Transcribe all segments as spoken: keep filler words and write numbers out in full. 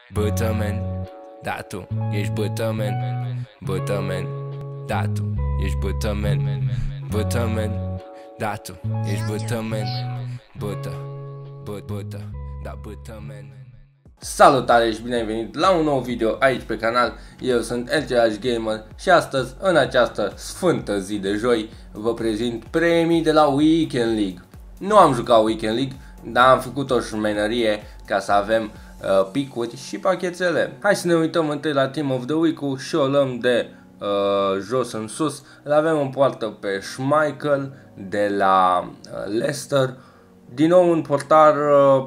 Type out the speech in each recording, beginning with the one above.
Bătămen, da tu ești bătămen. Bătămen, da tu ești bătămen. Bătămen, da tu ești bătămen. Bătă, bă, bătă, da bătămen. Salutare și bine ai venit la un nou video aici pe canal. Eu sunt L G H Gamer și astăzi, în această sfântă zi de joi, vă prezint premii de la Weekend League. Nu am jucat Weekend League, dar am făcut o șmenerie ca să avem uh, picuri și pachetele. Hai să ne uităm întâi la Team of the Week-ul și o luăm de uh, jos în sus. Îl avem în poartă pe Schmeichel de la uh, Leicester. Din nou un portar uh,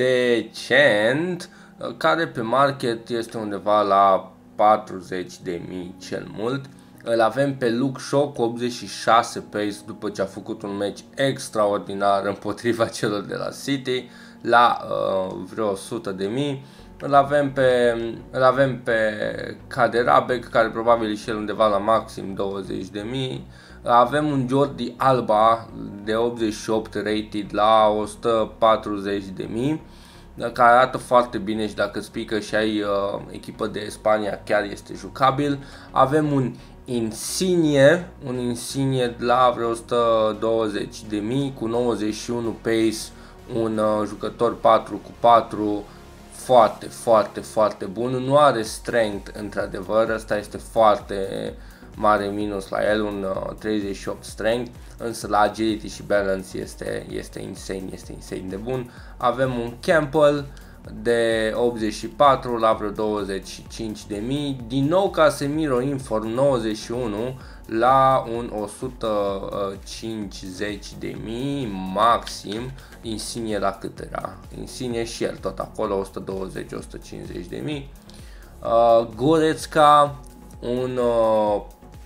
decent, uh, care pe market este undeva la patruzeci de mii cel mult. Îl avem pe Luke Shaw cu optzeci și șase pace după ce a făcut un meci extraordinar împotriva celor de la City la uh, vreo o sută de mii. Îl avem pe, îl avem pe Kaderabek, care probabil e și el undeva la maxim douăzeci de mii. Avem un Jordi Alba de optzeci și opt rated la o sută patruzeci de mii, care arată foarte bine și dacă îți pică și ai uh, echipă de Spania chiar este jucabil. Avem un Insigne, un Insigne la vreo o sută douăzeci de mii cu nouăzeci și unu pace, un uh, jucător patru cu patru, foarte, foarte, foarte bun. Nu are strength într-adevăr, asta este foarte mare minus la el, un uh, treizeci și opt strength, însă la agility și balance este, este insane, este insane de bun. Avem un Campbell de optzeci și patru la vreo douăzeci și cinci de mii, din nou Casemiro Inform nouăzeci și unu la un o sută cincizeci de mii maxim. Insigne la cât era? Insigne și el tot acolo, o sută douăzeci - o sută cincizeci de mii. uh, Goretzka un uh,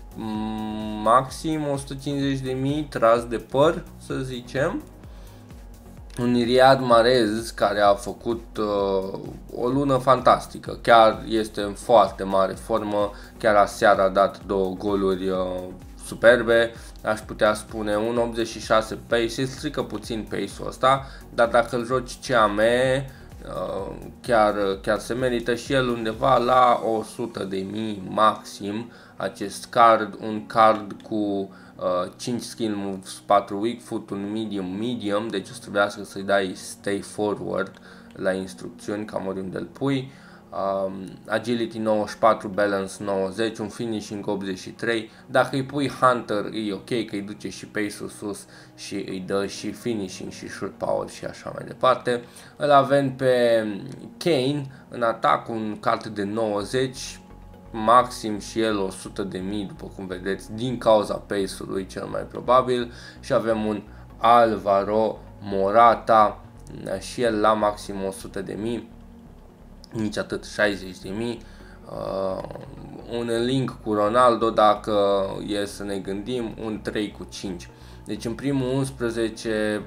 maxim o sută cincizeci de mii tras de păr, să zicem. Un Riyad Mahrez care a făcut uh, o lună fantastică, chiar este în foarte mare formă, chiar aseară a dat două goluri uh, superbe, aș putea spune. Un optzeci și șase pace, se strică puțin pace-ul ăsta, dar dacă îl joci C A M, uh, chiar, chiar se merită și el undeva la o sută de mii maxim. Acest card, un card cu uh, cinci skill moves, patru weak foot, un medium medium, deci o să trebuiască să-i dai stay forward la instrucțiuni cam oriunde îl pui. Um, agility nouăzeci și patru, balance nouăzeci, un finishing optzeci și trei. Dacă îi pui hunter e ok, că îi duce și pace-ul sus și îi dă și finishing și shoot power și așa mai departe. Îl avem pe Kane în atac, un card de nouăzeci, maxim și el o sută de mii, după cum vedeți, din cauza pace-ului cel mai probabil. Și avem un Alvaro Morata și el la maxim o sută de mii, nici atât, șaizeci de mii. Uh, un link cu Ronaldo, dacă e să ne gândim, un trei cu cinci. Deci în primul unsprezece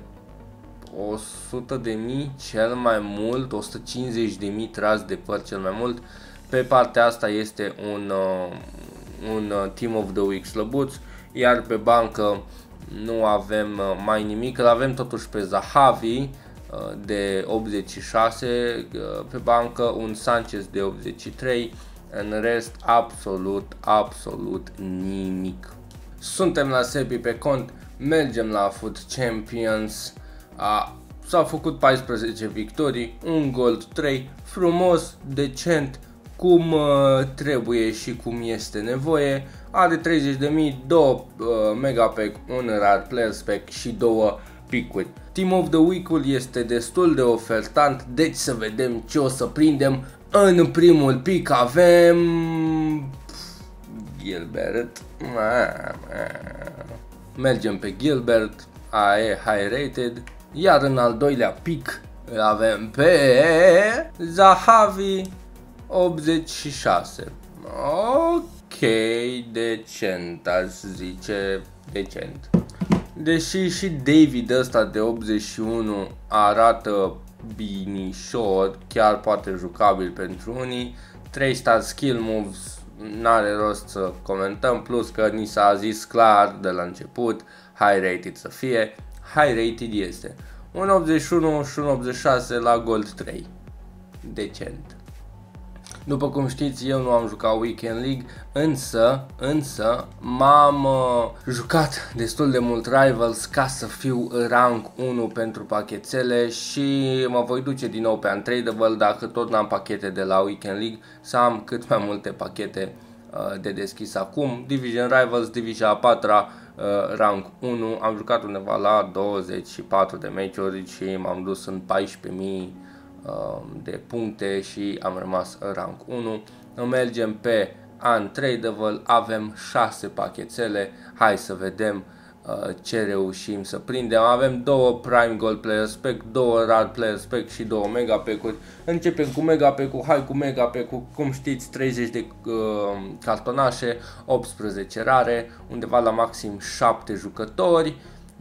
o sută de mii cel mai mult, o sută cincizeci de mii tras de păr cel mai mult. Pe partea asta este un, uh, un uh, Team of the Week slăbuț, iar pe bancă nu avem uh, mai nimic. Îl avem totuși pe Zahavi uh, de optzeci și șase uh, pe bancă, un Sanchez de optzeci și trei, în rest absolut, absolut nimic. Suntem la Sepi pe cont, mergem la Foot Champions. A, s-au făcut paisprezece victorii, un gold, trei, frumos, decent, cum uh, trebuie și cum este nevoie. Are treizeci de mii, două uh, megapack, un rar player spec și două picuri. Team of the Week-ul este destul de ofertant, deci să vedem ce o să prindem. În primul pick avem Gilbert. Mergem pe Gilbert, A E high rated. Iar în al doilea pick îl avem pe Zahavi optzeci și șase. Ok, decent, aș zice, decent. Deși și David ăsta de optzeci și unu arată binișor, chiar poate jucabil pentru unii. trei star skill moves, n-are rost să comentăm, plus că ni s-a zis clar de la început, high rated să fie. High rated este un optzeci și unu și un optzeci și șase la gold trei. Decent. După cum știți, eu nu am jucat Weekend League, însă, însă m-am uh, jucat destul de mult Rivals ca să fiu rank unu pentru pachetele și mă voi duce din nou pe Untradeable dacă tot n-am pachete de la Weekend League, să am cât mai multe pachete uh, de deschis acum. Division Rivals, Division a patra, uh, rank unu, am jucat undeva la douăzeci și patru de meciuri și m-am dus în paisprezece mii de puncte și am rămas rank unu. Mergem pe Untradeable, avem șase pachetele, hai să vedem uh, ce reușim să prindem. Avem două Prime Gold Player Spec, două Rare Player Spec și două Mega Pack-uri. Începem cu Mega Pack-ul, hai cu Mega Pack-ul, cum știți, treizeci de uh, cartonașe, optsprezece rare, undeva la maxim șapte jucători.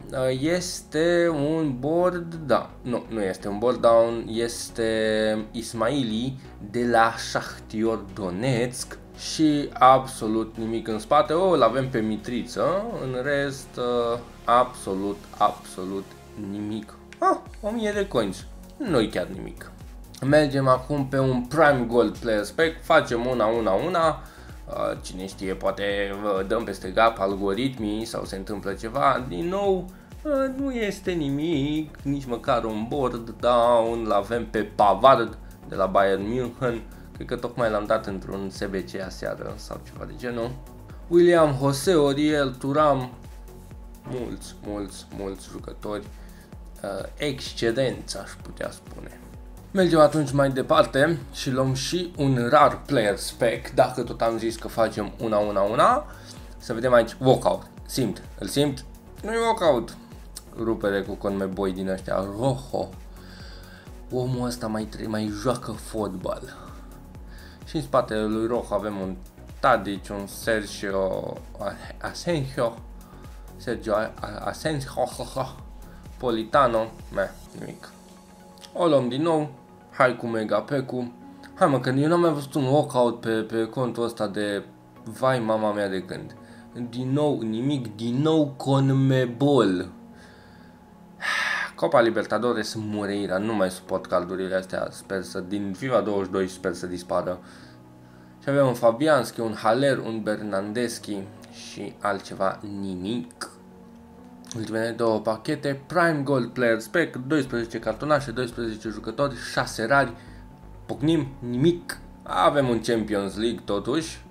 Este un board, da, nu, nu este un board down, este Ismaili de la Shahtior Donetsk și absolut nimic în spate. O, îl avem pe Mitriță, în rest absolut, absolut nimic. Ah, o mie de coins, nu-i chiar nimic. Mergem acum pe un Prime Gold Player Spec, facem una, una, una. Cine știe, poate dăm peste gap algoritmii sau se întâmplă ceva. Din nou, nu este nimic, nici măcar un board down. L-avem pe Pavard de la Bayern München. Cred că tocmai l-am dat într-un S B C aseară sau ceva de genul. William Jose, Oriel Thuram. Mulți, mulți, mulți jucători excedenți, aș putea spune. Mergem atunci mai departe și luăm și un Rare Player Spec, dacă tot am zis că facem una, una, una. Să vedem aici, walkout, simt, îl simt, nu-i walkout. Rupere cu conmeboi din ăștia, Rojo. Omul ăsta mai, mai joacă fotbal. Și în spatele lui Rojo avem un Tadic, un Sergio Asensio, Sergio Asensio, Politano, meh, nimic. O luăm din nou, hai cu Mega Pack-ul. Hai mă, că eu n-am mai văzut un walkout pe, pe contul ăsta de vai mama mea de când. Din nou nimic, din nou CONMEBOL. Copa Libertadores Moreira, nu mai suport caldurile astea, sper să, din FIFA douăzeci și doi sper să dispară. Și avem un Fabianski, un Haller, un Bernardeschi și altceva nimic. Ultimele două pachete, Prime Gold Player Spec, doisprezece cartonașe, doisprezece jucători, șase rari, pocnim, nimic. Avem un Champions League totuși.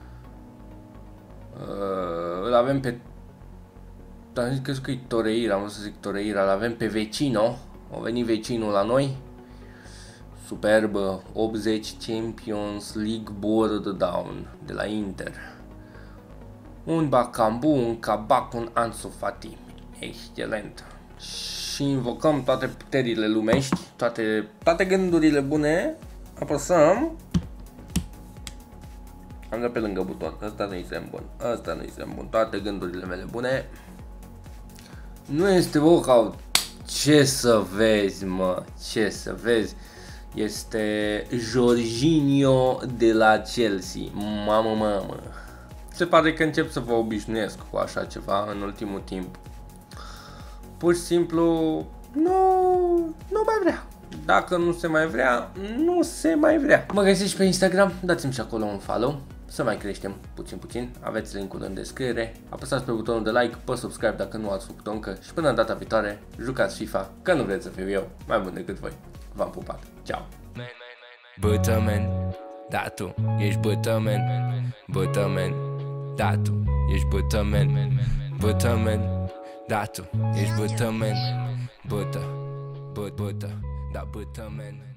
Uh, îl avem pe... Am zis că e Torreira, am vrut să zic Torreira, îl avem pe Vecino. A venit Vecinul la noi. Superb, optzeci Champions League board down de la Inter. Un Bakambu, un Kabak, un Ansu Fati. Excelent. Și invocăm toate puterile lumești, toate, toate gândurile bune. Apăsăm. Am dat pe lângă buton. Asta nu-i semn bun. Asta nu-i semn bun. Toate gândurile mele bune. Nu este walkout. Ce să vezi, mă. Ce să vezi. Este Jorginho de la Chelsea. Mamă, mamă. Se pare că încep să vă obișnuiesc cu așa ceva în ultimul timp. Pur și simplu nu, nu mai vrea. Dacă nu se mai vrea, nu se mai vrea. Mă găsiți pe Instagram, dați-mi și acolo un follow, să mai creștem puțin puțin. Aveți linkul în descriere. Apăsați pe butonul de like, pe subscribe dacă nu ați făcut-o încă. Și până data viitoare, jucați FIFA, că nu vreți să fiu eu mai bun decât voi. V-am pupat. Ciao. Bătămen, da tu ești bătămen. Bătămen, da tu ești bătămen. Bătămen, da tu ești bătămen. Bătă, bă, bătă, da bătămen.